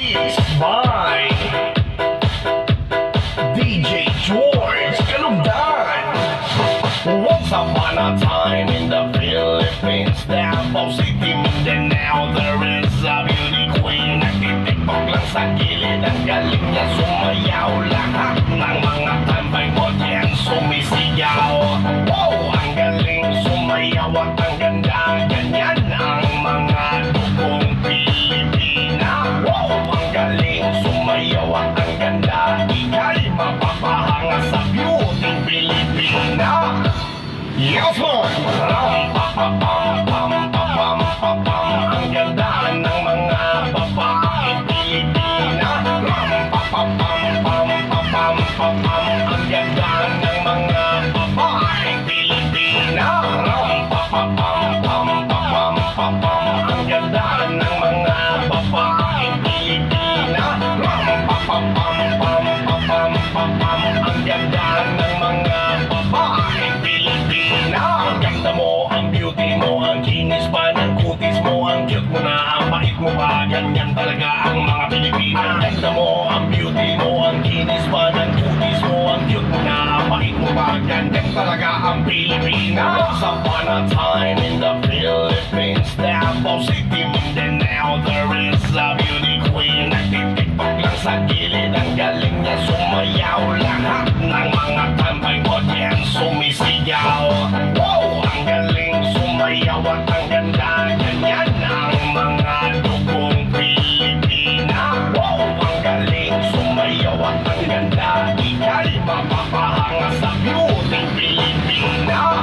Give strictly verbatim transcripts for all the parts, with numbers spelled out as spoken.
Mixed by D J George Kalugdan. Once upon a time in the Philippines, Davao City, Mindanao, there is a beauty queen. Nagtitiktok lang sa gilid, ang galing niya sumayaw. Lahat ng mga tambay mo diyan sumisigaw. Wow, ang galing sumayaw at ang ganda. Ganyan ang mga dugong Pilipina. Wow, ang galing sumayaw at ang ganda. Ika'y mapapahanga sa beauty Pilipina. Yes, Lord! Ram, pa, pa, pam, pam, pa, pam, pa, pam. Ang ganda ng mga babaeng Pilipina. Ram, pa, pa, pam, pam, pa, pam, pa, pam. Ang ganda ng mga babaeng Pilipina. Ram, pa, pa, pam, pam, pa, pam, pa, pam. Ang ganda ng mga babaeng Pilipina. Ram, pa, pa, pam, pam, pa, pam, pa, pam. Ang ganda ng mga babaeng Pilipina. Ang ganda mo, ang beauty mo, ang kinis pa ng kutis mo, ang cute mo na, ang bait mo pa, ganyan talaga ang mga Pilipina. Ang ganda mo, ang beauty mo, ang kinis pa ng kutis mo, ang cute mo na, ang bait mo pa, ganyan talaga ang Pilipina. Once upon a time in the Philippines, Davao City, Mindanao, there is a beauty queen. Nagtitiktok lang sa gilid, ang galing niya sumayaw. Lahat ng mga tambay mo diyan sumisigaw. Wow, ang galing sumayaw at ang ganda. Ganyan ang mga dugong Pilipina. Wow, ang galing sumayaw at ang ganda. Ika'y mapapahanga sa beauty Pilipina.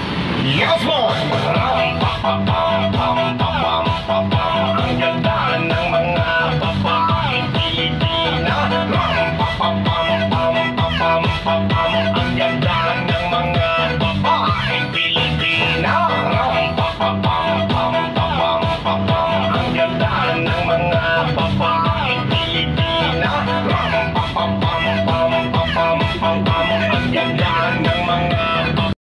Yes, Lord! Ram, pa, pa, pam, pam, pa, pam, pa, pam. Ang ganda ng mga babaeng Pilipina. Ram, pa, pa, pam, pam, pa, pam, pa, pam. Ang ganda ng mga